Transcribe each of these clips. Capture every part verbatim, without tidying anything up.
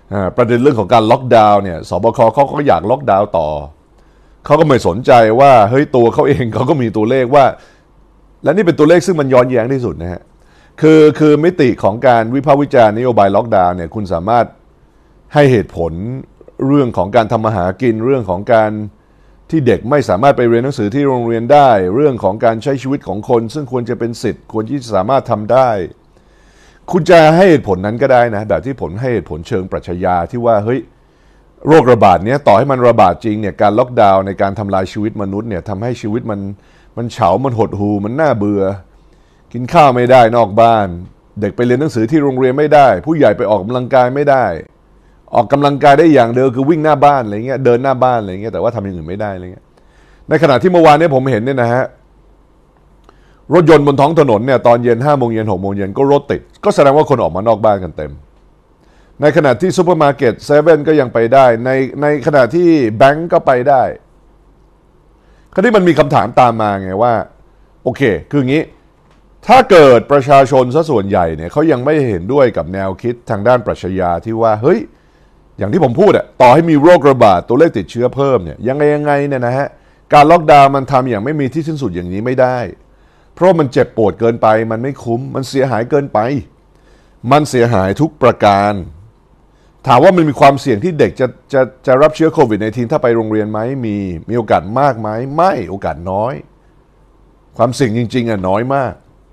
ประเด็นเรื่องของการล็อกดาวน์เนี่ยสบคเขาก็อยากล็อกดาวน์ต่อเขาก็ไม่สนใจว่าเฮ้ยตัวเขาเองเขาก็มีตัวเลขว่าและนี่เป็นตัวเลขซึ่งมันย้อนแย้งที่สุดนะฮะคือคือมิติของการวิพากษ์วิจารณ์นโยบายล็อกดาวน์เนี่ยคุณสามารถให้เหตุผลเรื่องของการทำมาหากินเรื่องของการที่เด็กไม่สามารถไปเรียนหนังสือที่โรงเรียนได้เรื่องของการใช้ชีวิตของคนซึ่งควรจะเป็นสิทธิ์ควรที่จะสามารถทำได้คุณจะให้เหตุผลนั้นก็ได้นะแบบที่ผมให้เหตุผลเชิงปรัชญาที่ว่าเฮ้ยโรคระบาดเนี้ยต่อให้มันระบาดจริงเนี่ยการล็อกดาวน์ในการทำลายชีวิตมนุษย์เนี่ยทำให้ชีวิตมันมันเฉามันหดหู่มันน่าเบื่อกินข้าวไม่ได้นอกบ้านเด็กไปเรียนหนังสือที่โรงเรียนไม่ได้ผู้ใหญ่ไปออกกำลังกายไม่ได้ออกกำลังกายได้อย่างเดียวคือวิ่งหน้าบ้านอะไรเงี้ยเดินหน้าบ้านอะไรเงี้ยแต่ว่าทำอย่างอื่นไม่ได้อะไรเงี้ยในขณะที่เมื่อวานนี้ผมเห็นเนี่ยนะฮะรถยนต์บนท้องถนนเนี่ยตอนเย็นห้าโมงเย็นหกโมงเย็นก็รถติดก็แสดงว่าคนออกมานอกบ้านกันเต็มในขณะที่ซูเปอร์มาร์เก็ตเซเว่นก็ยังไปได้ในในขณะที่แบงก์ก็ไปได้คราวนี้มันมีคำถามตามมาไงว่าโอเคคืออย่างนี้ถ้าเกิดประชาชนซะส่วนใหญ่เนี่ยเขายังไม่เห็นด้วยกับแนวคิดทางด้านปรัชญาที่ว่าเฮ้ยอย่างที่ผมพูดอะต่อให้มีโรคระบาดตัวเลขติดเชื้อเพิ่มเนี่ยยังไงยังไงเนี่ยนะฮะการล็อกดาวน์มันทำอย่างไม่มีที่สิ้นสุดอย่างนี้ไม่ได้เพราะมันเจ็บปวดเกินไปมันไม่คุ้มมันเสียหายเกินไปมันเสียหายทุกประการถามว่ามันมีความเสี่ยงที่เด็กจะจะจะรับเชื้อโควิด สิบเก้า ถ้าไปโรงเรียนไหมมีมีโอกาสมากไหมไม่โอกาสน้อยความเสี่ยงจริงๆอ่ะน้อยมาก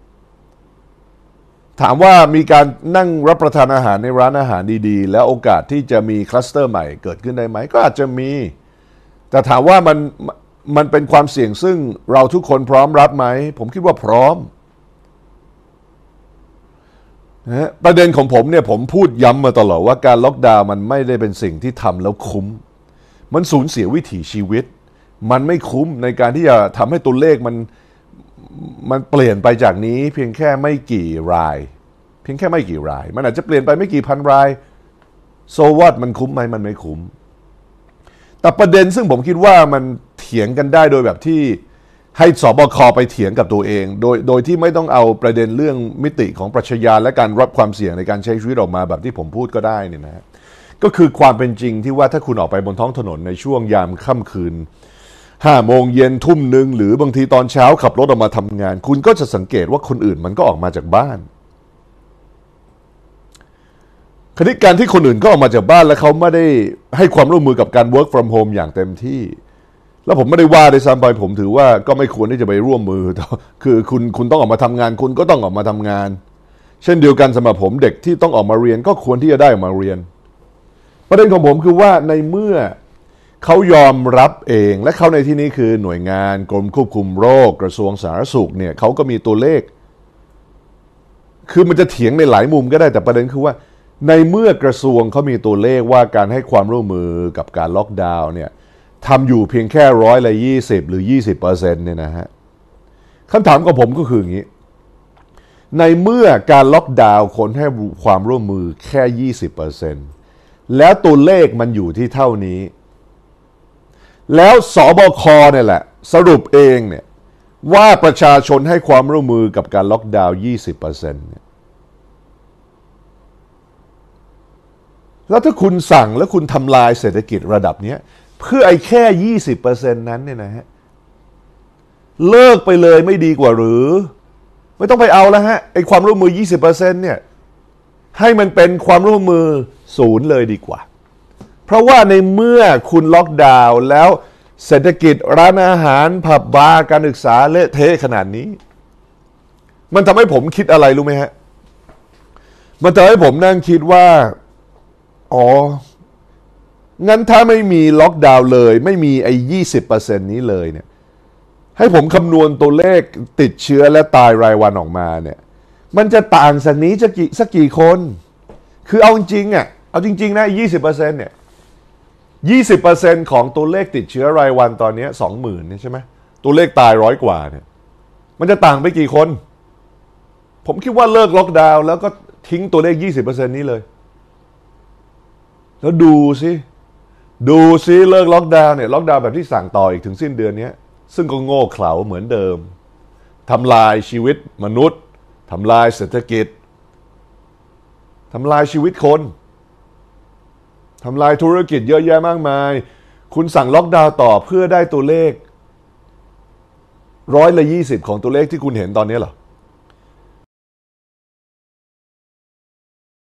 ถามว่ามีการนั่งรับประทานอาหารในร้านอาหารดีๆแล้วโอกาสที่จะมีคลัสเตอร์ใหม่เกิดขึ้นได้ไหมก็อาจจะมีแต่ถามว่ามันมันเป็นความเสี่ยงซึ่งเราทุกคนพร้อมรับไหมผมคิดว่าพร้อมนะประเด็นของผมเนี่ยผมพูดย้ำมาตลอดว่าการล็อกดาวน์มันไม่ได้เป็นสิ่งที่ทำแล้วคุ้มมันสูญเสียวิถีชีวิตมันไม่คุ้มในการที่จะทำให้ตัวเลขมันมันเปลี่ยนไปจากนี้เพียงแค่ไม่กี่รายเพียงแค่ไม่กี่รายมันอาจจะเปลี่ยนไปไม่กี่พันรายโซวัตมันคุ้มไหมมันไม่คุ้มแต่ประเด็นซึ่งผมคิดว่ามันเถียงกันได้โดยแบบที่ให้สบคไปเถียงกับตัวเองโดยโดยที่ไม่ต้องเอาประเด็นเรื่องมิติของปรัชญาและการรับความเสี่ยงในการใช้ชีวิตออกมาแบบที่ผมพูดก็ได้เนี่ยนะก็คือความเป็นจริงที่ว่าถ้าคุณออกไปบนท้องถนนในช่วงยามค่ำคืนห้าโมงเย็นทุ่มหนึ่งหรือบางทีตอนเช้าขับรถออกมาทำงานคุณก็จะสังเกตว่าคนอื่นมันก็ออกมาจากบ้านคณิตการที่คนอื่นก็ออกมาจากบ้านแล้วเขาไม่ได้ให้ความร่วมมือกับการ work from home อย่างเต็มที่แล้วผมไม่ได้ว่าในซ้ำไปผมถือว่าก็ไม่ควรที่จะไปร่วมมือคือคุณคุณต้องออกมาทำงานคุณก็ต้องออกมาทำงานเช่นเดียวกันสำหรับผมเด็กที่ต้องออกมาเรียนก็ควรที่จะได้ออกมาเรียนประเด็นของผมคือว่าในเมื่อเขายอมรับเองและเขาในที่นี้คือหน่วยงานกรมควบคุมโรคกระทรวงสาธารณสุขเนี่ยเขาก็มีตัวเลขคือมันจะเถียงในหลายมุมก็ได้แต่ประเด็นคือว่าในเมื่อกระทรวงเขามีตัวเลขว่าการให้ความร่วมมือกับการล็อกดาวน์เนี่ยทำอยู่เพียงแค่ร้อยละยี่สิบหรือยี่สิบเปอร์เซ็นต์เนี่ยนะฮะคำถามของผมก็คืออย่างนี้ในเมื่อการล็อกดาวน์คนให้ความร่วมมือแค่ยี่สิบเปอร์เซ็นต์แล้วตัวเลขมันอยู่ที่เท่านี้แล้วสบคเนี่ยแหละสรุปเองเนี่ยว่าประชาชนให้ความร่วมมือกับการล็อกดาวน์ ยี่สิบเปอร์เซ็นต์ เนี่ยแล้วถ้าคุณสั่งแล้วคุณทำลายเศรษฐกิจระดับนี้เพื่อไอ้แค่ ยี่สิบเปอร์เซ็นต์ นั้นเนี่ยนะฮะเลิกไปเลยไม่ดีกว่าหรือไม่ต้องไปเอาแล้วฮะไอ้ความร่วมมือ ยี่สิบเปอร์เซ็นต์ เนี่ยให้มันเป็นความร่วมมือศูนย์เลยดีกว่าเพราะว่าในเมื่อคุณล็อกดาวน์แล้วเศรษฐกิจร้านอาหารผับบาร์การศึกษาเละเทะขนาดนี้มันทำให้ผมคิดอะไรรู้ไหมฮะมันทำให้ผมนั่งคิดว่าอ๋องั้นถ้าไม่มีล็อกดาวน์เลยไม่มีไอ้ ยี่สิบเปอร์เซ็นต์ นี้เลยเนี่ยให้ผมคำนวณตัวเลขติดเชื้อและตายรายวันออกมาเนี่ยมันจะต่างสักนี้จะกี่สักกี่คนคือเอาจริงอ่ะเอาจริงๆนะ ยี่สิบเปอร์เซ็นต์ เนี่ย ยี่สิบเปอร์เซ็นต์ ของตัวเลขติดเชื้อรายวันตอนนี้ สองหมื่น เนี่ยใช่ไหมตัวเลขตายร้อยกว่าเนี่ยมันจะต่างไปกี่คนผมคิดว่าเลิกล็อกดาวน์แล้วก็ทิ้งตัวเลข ยี่สิบเปอร์เซ็นต์ นี้เลยแล้วดูสิดูซิเลิกล็อกดาวน์เนี่ยล็อกดาวน์แบบที่สั่งต่ออีกถึงสิ้นเดือนนี้ซึ่งก็โง่เขลาเหมือนเดิมทำลายชีวิตมนุษย์ทำลายเศรษฐกิจทำลายชีวิตคนทำลายธุรกิจเยอะแยะมากมายคุณสั่งล็อกดาวน์ต่อเพื่อได้ตัวเลขร้อยละยี่สิบของตัวเลขที่คุณเห็นตอนนี้เหรอ